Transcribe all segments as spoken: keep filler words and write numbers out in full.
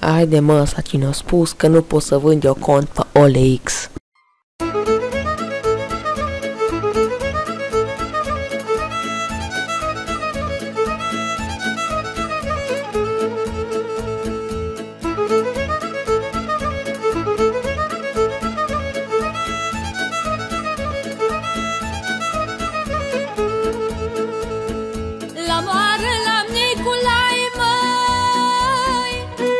Haide mă, ăsta cine a spus că nu pot să vând eu cont pe O L X. La moară la Niculai, măi,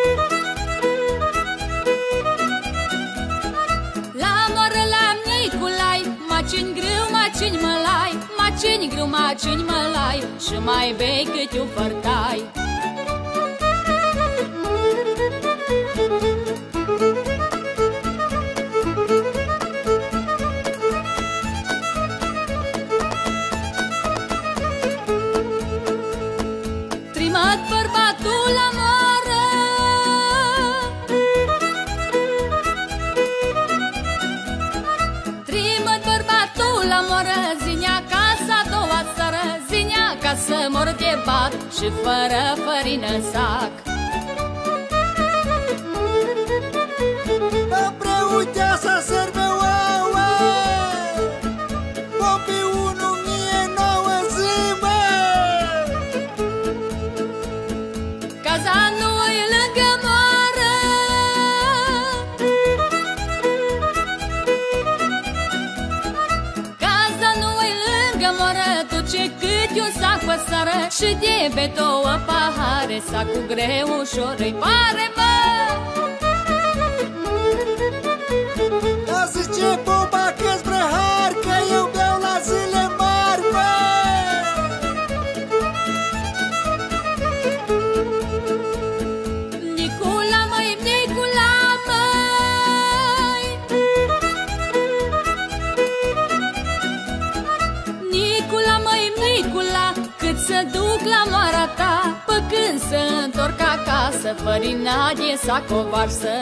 la moară la Niculai, macini grâu, macini mălai, macini grâu, macini mălai, și mai bei câte un fărtai. Trimat bărbatul la moară, trimat bărbatul la moară, zinea casa a doua seară, zinea ca să mor de bat și fără fărină în sac. Preutea să serve ouă, popii unu mie nouă zi, mă! Caza nu-i lângă moară, caza nu-i lângă moară, duce câte un sac pe sară și de pe două pahare, sacul greu ușor îi pare, mă! Dar zice popa că-s brăhar, că eu beau la zile mari, mă! Nicula, măi, Nicula, măi, Nicula, măi, Nicula, cât să duc la moara ta, pă când să întorc acasă, fărina de sac o varsă.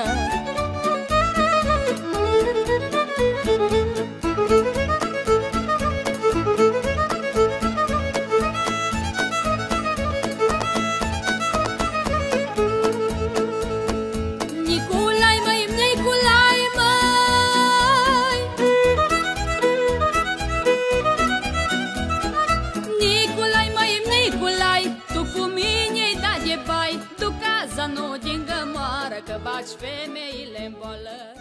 Niculai, măi, Niculai, măi, Niculai, măi, Niculai, tu cu mine-i da de bai, tu caza nu din gămoară, că baci femeile în boală.